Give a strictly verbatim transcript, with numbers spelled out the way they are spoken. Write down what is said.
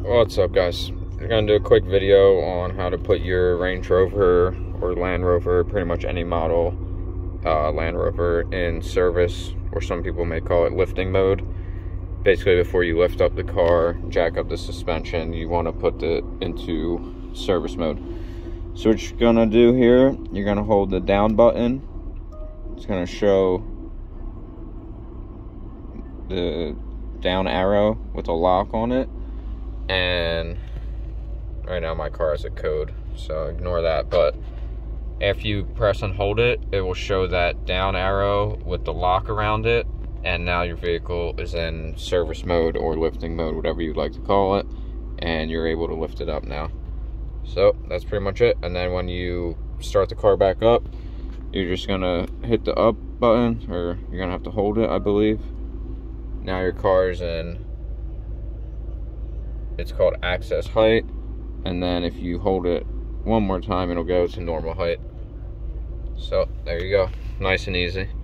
What's up, guys? I'm gonna do a quick video on how to put your Range Rover or Land Rover, pretty much any model uh, Land Rover, in service, or some people may call it lifting mode. Basically, before you lift up the car, jack up the suspension, you want to put it into service mode. So what you're gonna do here, you're gonna hold the down button. It's gonna show the down arrow with a lock on it, and right now my car has a code, so ignore that. But after you press and hold it, it will show that down arrow with the lock around it, and now your vehicle is in service mode or lifting mode, whatever you'd like to call it, and you're able to lift it up now. So that's pretty much it. And then when you start the car back up, you're just gonna hit the up button, or you're gonna have to hold it, I believe. Now your car's in, it's called access height, and then if you hold it one more time, it'll go to normal height. So there you go, nice and easy.